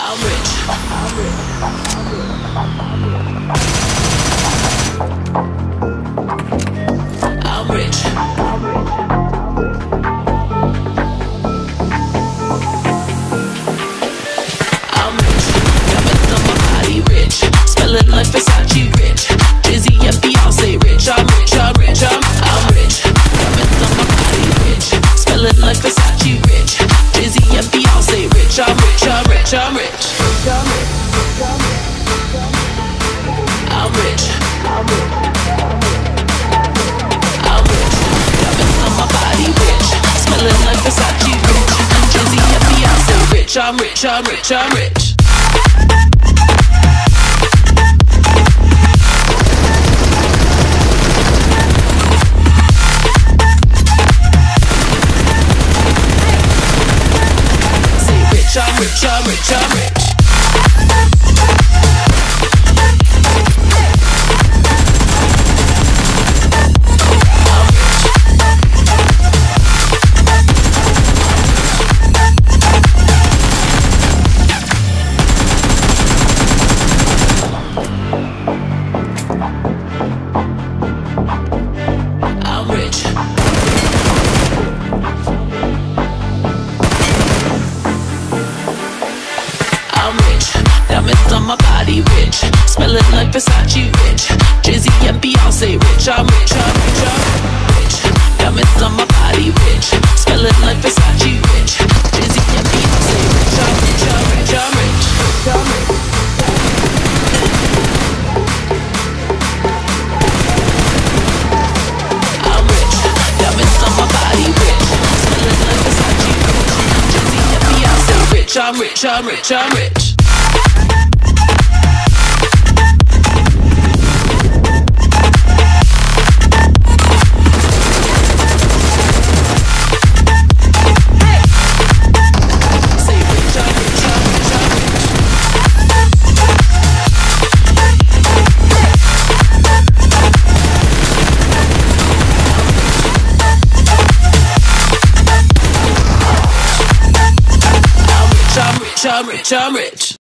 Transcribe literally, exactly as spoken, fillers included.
I'm rich. I'm rich. I'm rich. I'm rich. I'm rich. Diamonds on my body rich. Smelling like Versace rich. Dizzy and Beyonce rich. I'm rich. I'm rich. I'm I'm rich. Diamonds on my body rich. Smelling like Versace rich. Dizzy and Beyonce rich. I'm rich. I'm rich. I'm rich. I'm rich. I'm rich. I'm rich. Diamonds on my body rich. Smelling like Versace rich. Dizzy and Beyonce rich. I'm rich. I'm rich. I'm rich. I'm rich, I'm rich, I'm rich. I'm rich. I'm rich. Diamonds on my body rich. Smelling like Versace rich. Dizzy and Beyonce rich. I'm rich, I'm rich, I'm rich. Diamonds on my body rich. Smelling like Versace rich. Dizzy and Beyonce rich. I'm rich, I'm rich, I'm rich. I'm rich. I'm rich. Diamonds on my body rich. Smelling like Versace rich. Dizzy and Beyonce rich. I'm rich, I'm rich, I'm rich. I'm rich, I'm rich, I'm rich.